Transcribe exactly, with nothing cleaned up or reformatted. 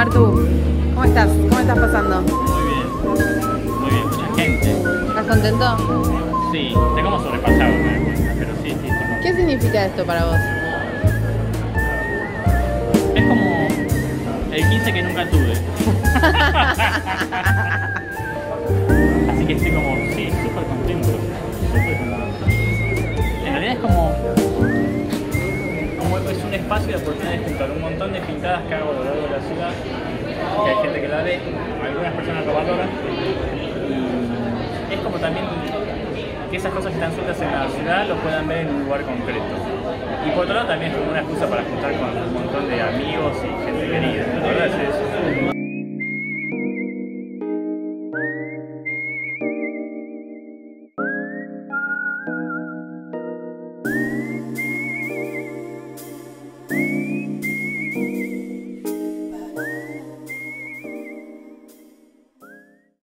Martu, ¿cómo estás? ¿Cómo estás pasando? Muy bien, muy bien, mucha gente. ¿Estás contento? Sí, estoy como sobrepasado, me doy cuenta, pero sí, sí, estoy ¿Qué significa esto para vos? Es como el quince que nunca tuve. Así que estoy como, sí, súper contento. Súper contento. En realidad es como, como es un espacio de oportunidad de juntar un montón de pintadas que hago a lo largo de la ciudad, que hay gente que la ve, algunas personas lo valoran, y es como también que esas cosas que están sueltas en la ciudad lo puedan ver en un lugar concreto. Y por otro lado también es como una excusa para juntar con un montón de amigos y gente querida. La verdad es eso.